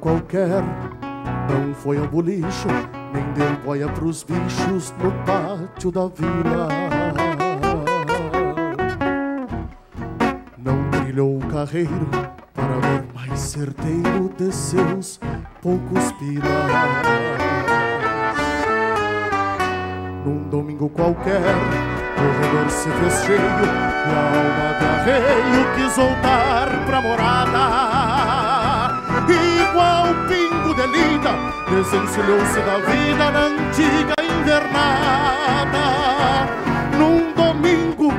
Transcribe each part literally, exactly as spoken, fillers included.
qualquer, não foi ao bolicho, nem deu boia pros bichos no pátio da vila. Não trilhou o carreiro para ver mais certeiro de seus poucos pilas. Num domingo qualquer, o corredor se fez cheio e a alma de arreio quis voltar pra morada. Igual pingo de lida, desencilhou-se da vida na antiga invernada. Num domingo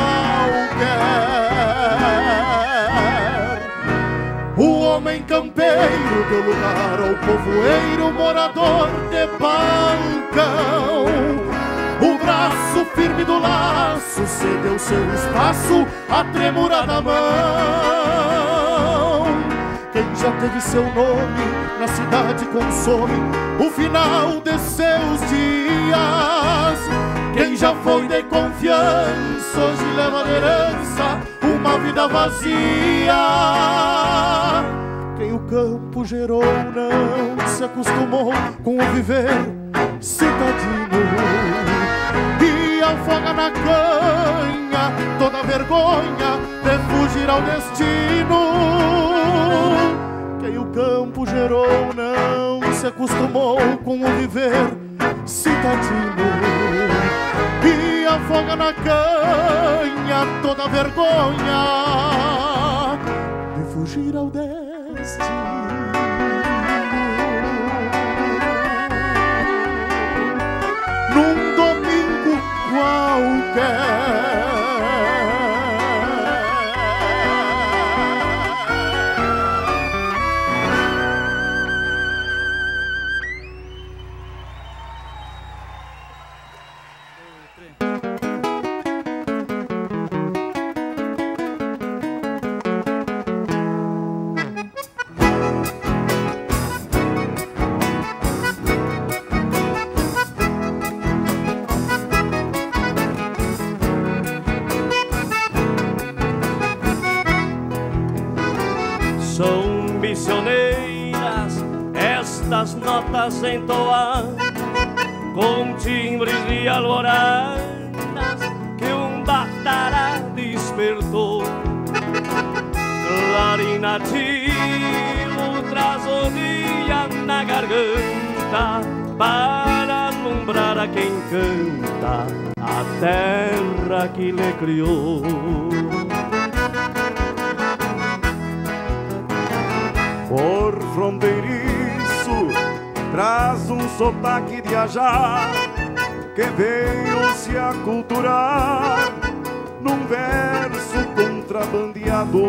qualquer, o homem campeiro deu lugar ao povoeiro morador de balcão. O braço firme do laço cedeu seu espaço à tremura da mão. Quem já teve seu nome na cidade consome o final de seus dias. Quem já foi de confiança hoje leva de herança uma vida vazia. Quem o campo gerou não se acostumou com o viver citadino e afoga na canha toda a vergonha de fugir ao destino. Quem o campo gerou não se acostumou com o viver citadino e afoga na canha toda a vergonha de fugir ao destino. Num domingo qualquer, estas notas entoar com timbres de alvoradas que um batará despertou. Clarinativo traz o dia na garganta para alumbrar a quem canta a terra que lhe criou. Por fronteiriço traz um sotaque de ajá que veio se aculturar num verso contrabandeado,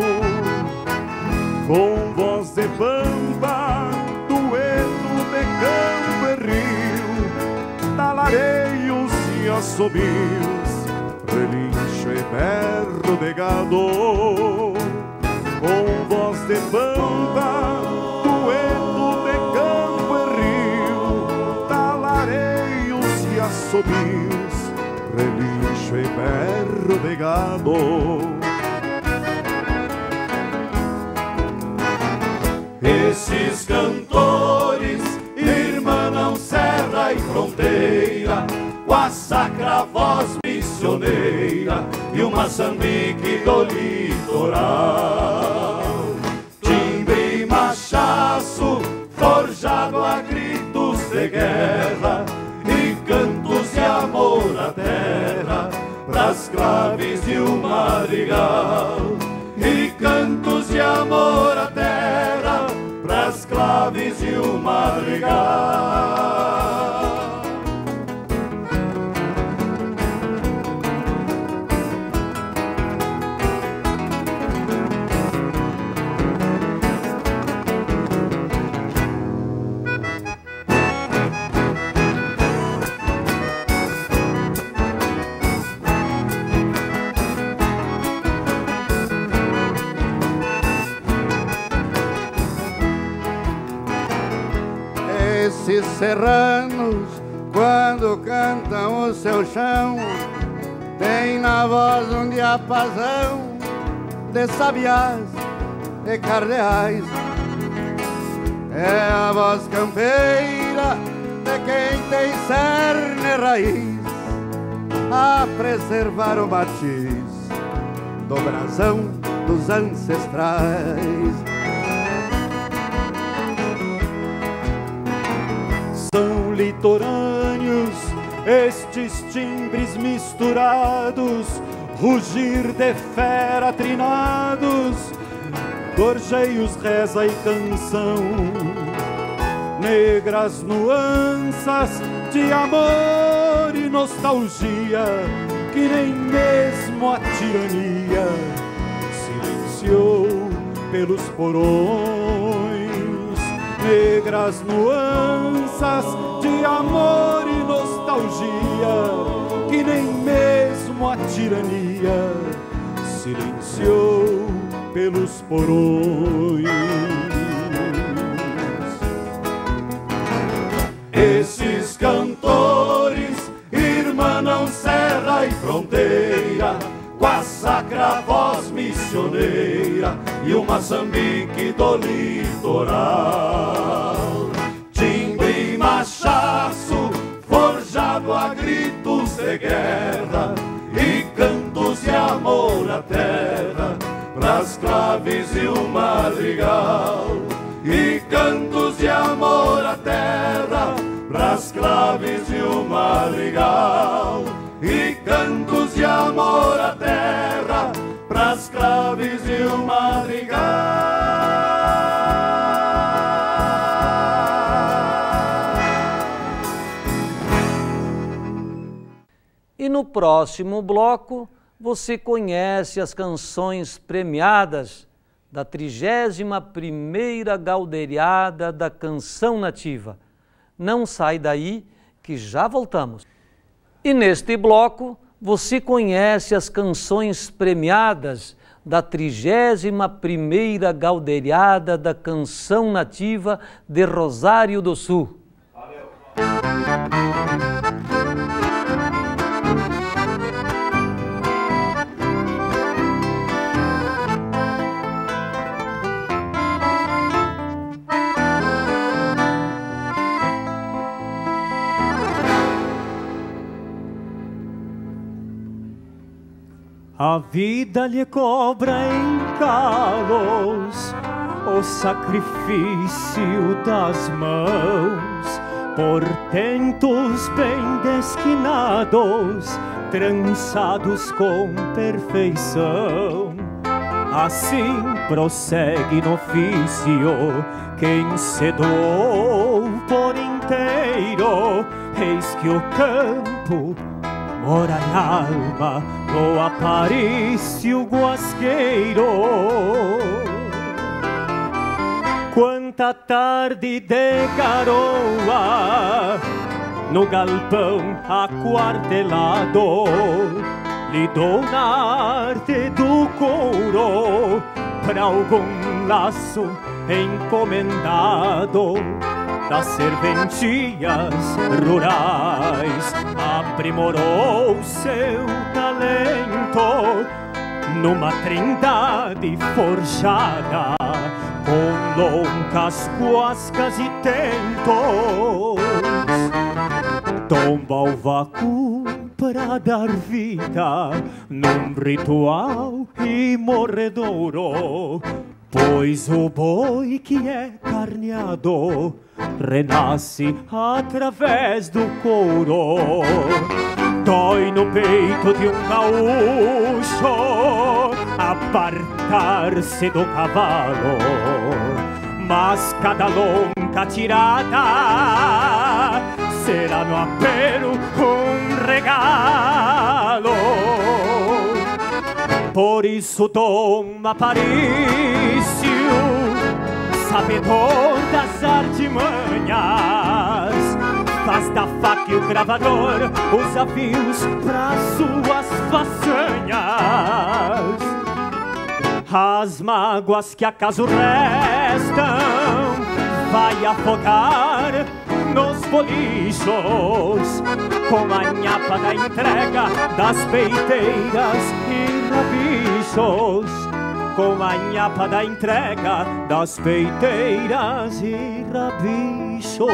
com voz de pampa, dueto de campo e rio, talareios e assobios, relincho e berro de gado. Com voz de pampa, dueto de campo e rio, talareios e assobios, relincho e berro de gado. Esses cantores irmanam serra e fronteira, com a sacra voz missioneira e o Moçambique do litoral. Timbre e machaço forjado a gritos de guerra e cantos de amor à terra, pras claves de um madrigal. E cantos de amor à terra, pras claves de um madrigal. Esses serranos, quando cantam o seu chão, tem na voz um diapasão de sabiás e cardeais. é a voz campeira de quem tem cerne e raiz a preservar o matiz do brasão dos ancestrais. São litorâneos estes timbres misturados, rugir de fera trinados, gorjeios, reza e canção, negras nuanças de amor e nostalgia que nem mesmo a tirania silenciou pelos porões. Negras nuanças de amor e nostalgia que nem mesmo a tirania silenciou pelos porões. Esses cantores irmanam serra e fronteira com a sacra voz missioneira e o maçambique do litoral. Timbre e machaço forjado a gritos de guerra e cantos de amor à terra pras claves e o madrigal. E cantos de amor à terra pras claves e o madrigal. E cantos de amor à terra pras claves e o madrigal. E no próximo bloco você conhece as canções premiadas da trigésima primeira Galderiada da Canção Nativa. Não sai daí que já voltamos. E neste bloco você conhece as canções premiadas da trigésima primeira Galderiada da Canção Nativa de Rosário do Sul. Valeu. A vida lhe cobra em calos o sacrifício das mãos, portentos bem desquinados, trançados com perfeição. Assim prossegue no ofício quem se doou por inteiro. Eis que o campo mora na alma do Aparício Guasqueiro. Quanta tarde de garoa no galpão aquartelado, lhe dou na arte do couro pra algum laço encomendado. Das serventias rurais aprimorou seu talento numa trindade forjada com loncas, cuascas e tentos. Tomba o vácuo pra dar vida num ritual imorredouro, pois o boi que é carneado renasce através do couro. Dói no peito de um gaúcho apartar-se do cavalo, mas cada longa tirada será no apelo um regalo. Por isso Dom Aparício, sabedor das artimanhas, faz da faca e o gravador os avios para suas façanhas. As mágoas que acaso restam vai afogar nos bolichos, com a nhapa da entrega das peiteiras e rabichos. com a nhapa da entrega das peiteiras e rabichos.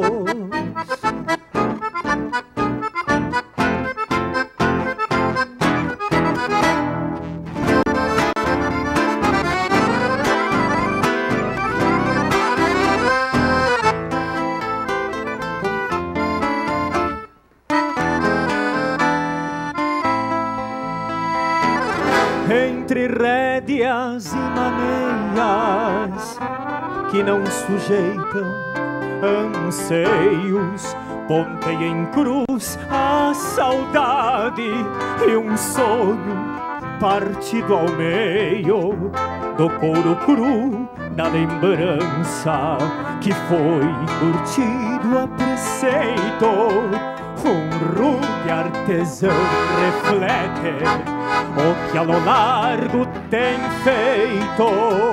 Entre rédeas e maneias que não sujeitam anseios, pontei em cruz a saudade e um sonho partido ao meio do couro cru da lembrança que foi curtido a preceito. Um rude artesão reflete o que a lo largo tem feito.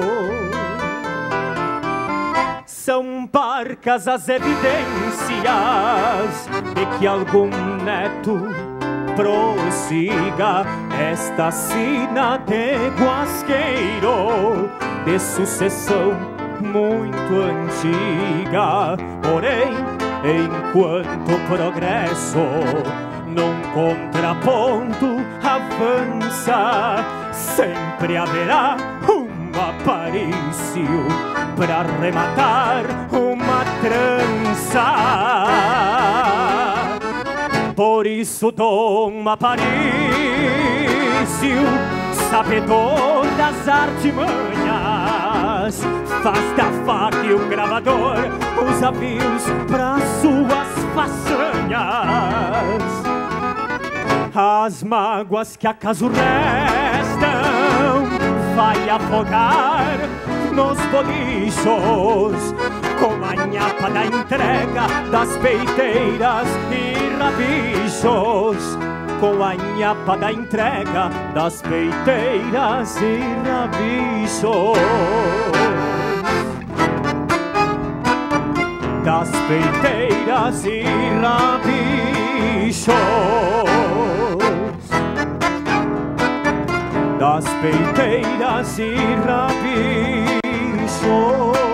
São parcas as evidências de que algum neto prossiga esta sina de guasqueiro de sucessão muito antiga. Porém, enquanto o progresso num contraponto avança, sempre haverá um aparício para rematar uma trança. Por isso Dom Aparício, sabedor das artimanhas, faz da faca e um gravador os avios para suas façanhas. As mágoas que acaso restam vai afogar nos bolichos, com a nhapa da entrega das peiteiras e rabichos, com a nhapa da entrega das peiteiras e rabichos, das peiteiras e rabichos, das peiteiras e rabichos.